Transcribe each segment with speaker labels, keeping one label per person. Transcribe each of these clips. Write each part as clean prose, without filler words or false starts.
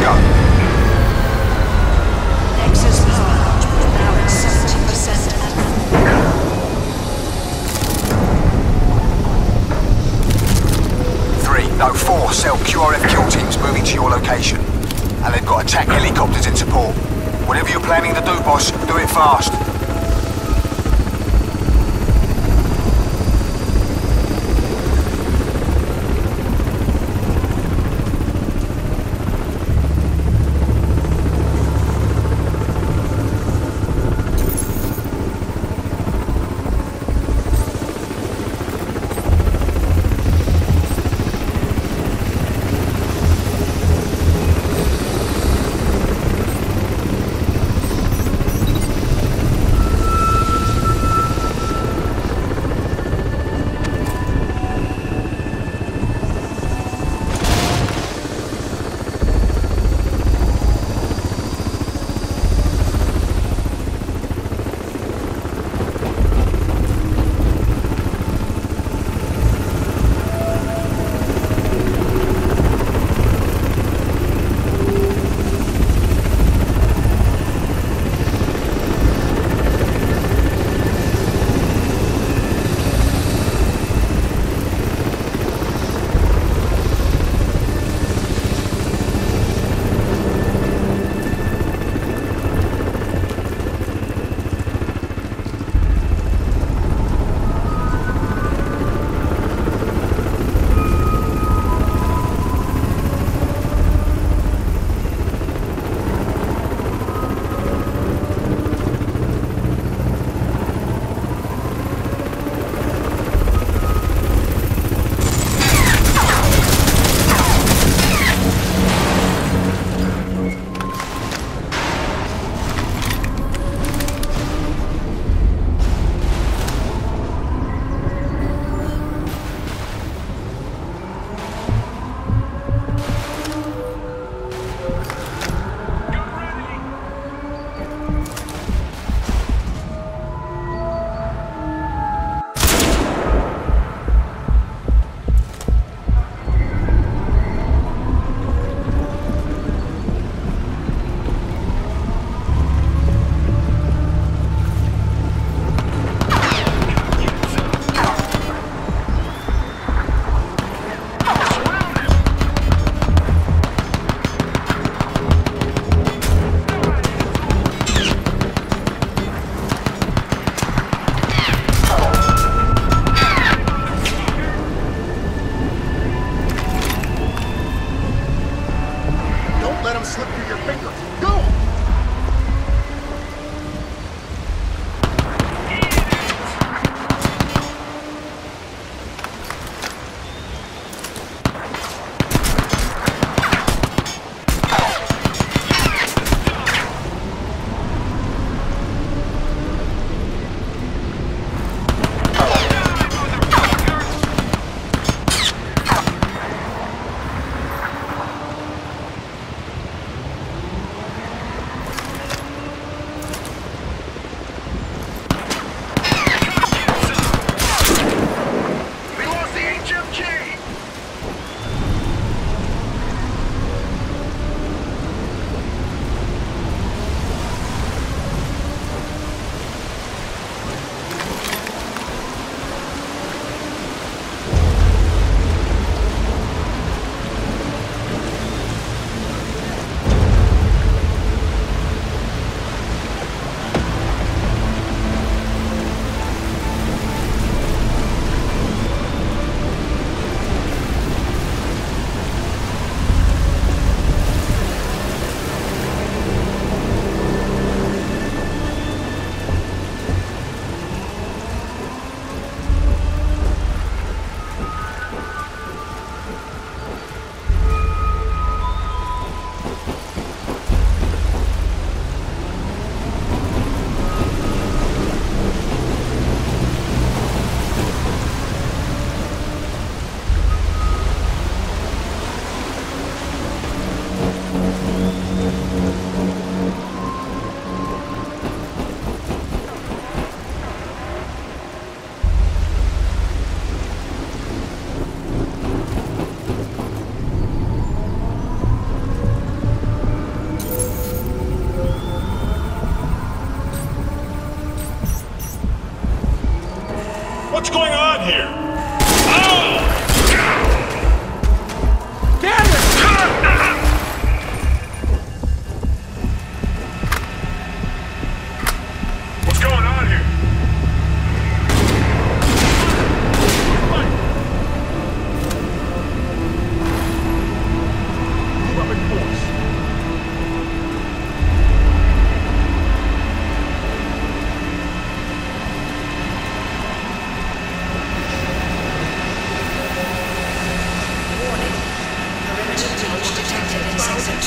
Speaker 1: go.
Speaker 2: Nexus power now at 70%.
Speaker 1: No, 4 cell QRF kill teams moving to your location. And they've got attack helicopters in support. Whatever you're planning to do, boss, do it fast.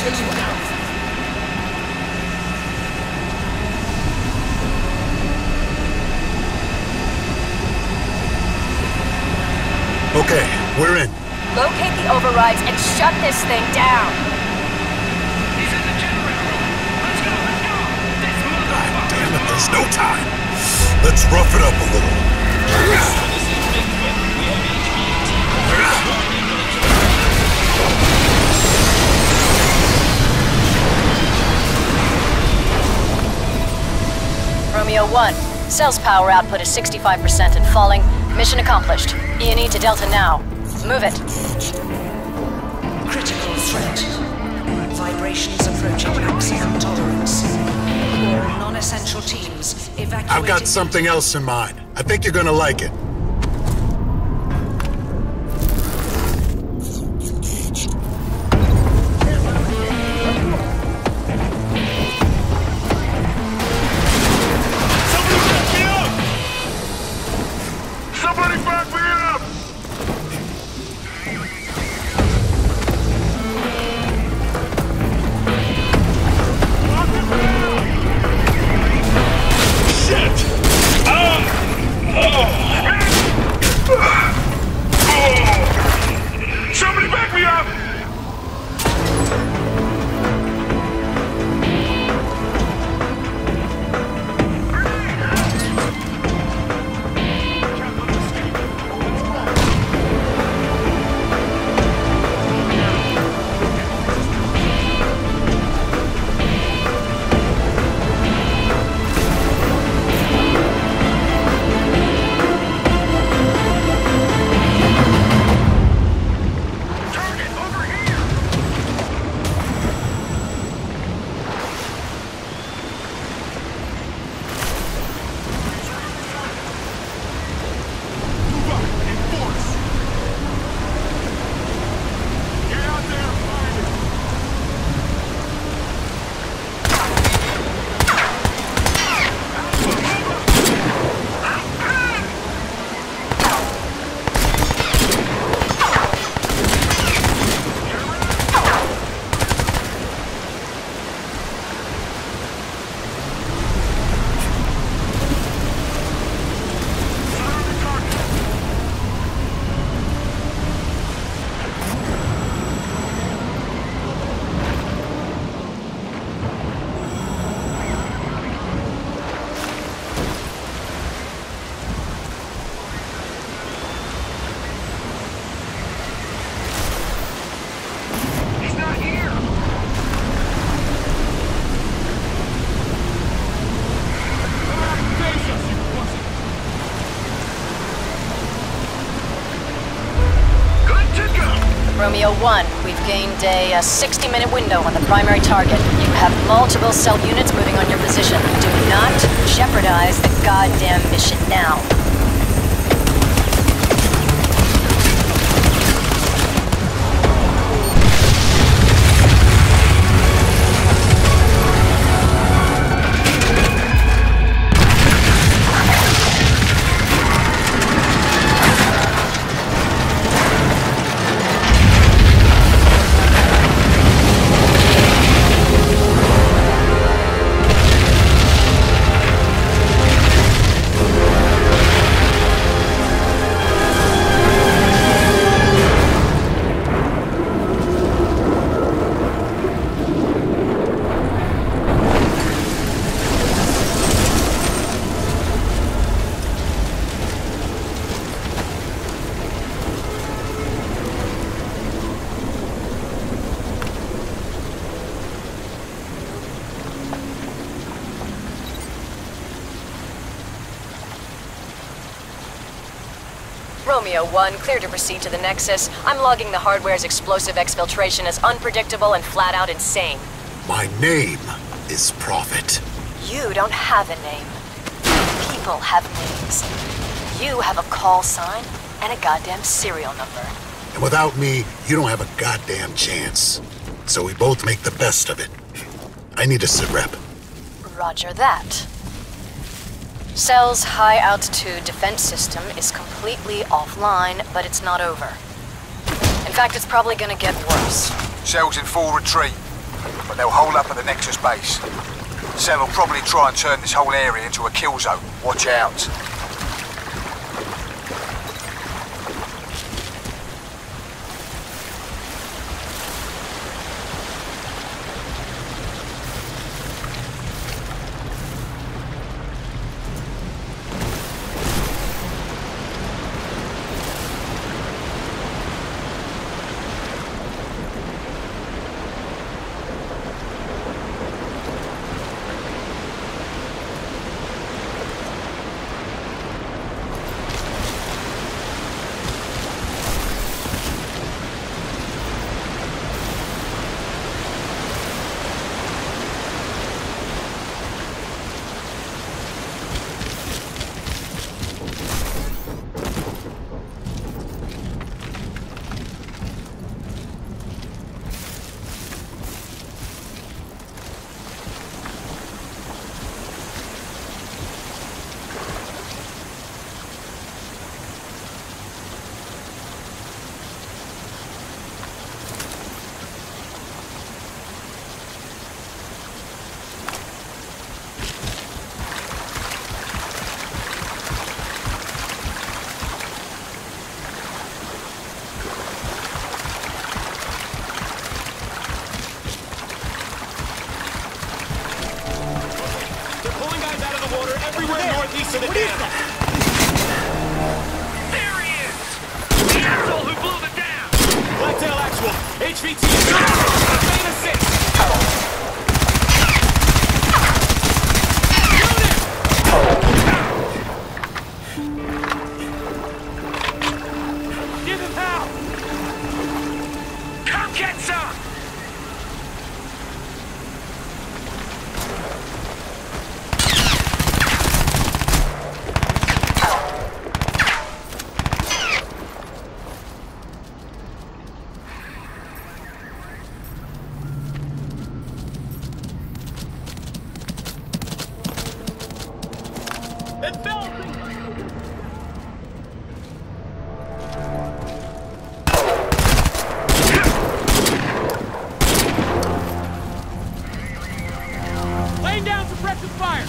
Speaker 2: to Alpha.
Speaker 3: Okay, we're in.
Speaker 4: Locate the overrides and shut this thing down.
Speaker 5: He's in the generator room. Let's go, let's go. This
Speaker 3: God damn it, there's no time. Let's rough it up a little.
Speaker 4: Romeo 1. Cell's power output is 65% and falling. Mission accomplished. E&E to Delta now. Move it.
Speaker 2: Critical threat. Vibrations approaching maximum tolerance. All non-essential teams evacuated.
Speaker 3: I've got something else in mind. I think you're gonna like it.
Speaker 5: Somebody back me up! Shit! Somebody back me up!
Speaker 4: Romeo 1, we've gained a 60-minute window on the primary target. You have multiple cell units moving on your position. Do not jeopardize the goddamn mission now. Romeo 1, clear to proceed to the Nexus. I'm logging the hardware's explosive exfiltration as unpredictable and flat-out insane.
Speaker 3: My name is Prophet.
Speaker 4: You don't have a name. People have names. You have a call sign and a goddamn serial number.
Speaker 3: And without me, you don't have a goddamn chance. So we both make the best of it. I need a sit rep.
Speaker 4: Roger that. Cell's high-altitude defense system is completely offline, but it's not over. In fact, it's probably gonna get worse.
Speaker 1: Cell's in full retreat. but they'll hold up at the Nexus base. Cell will probably try and turn this whole area into a kill zone. Watch out.
Speaker 5: Everywhere northeast of the dam. There he is! The asshole who blew the dam!
Speaker 6: Blacktail actual. HVT is main assist.
Speaker 5: Give him help! Come get some!
Speaker 6: Laying down suppressive fire.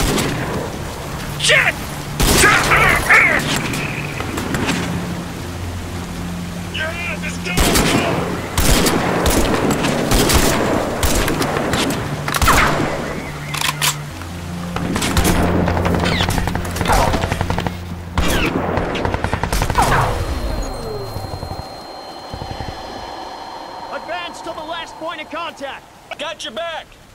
Speaker 5: Shit! Yeah, let's go!
Speaker 6: Advance to the last point of contact.
Speaker 5: Got your back!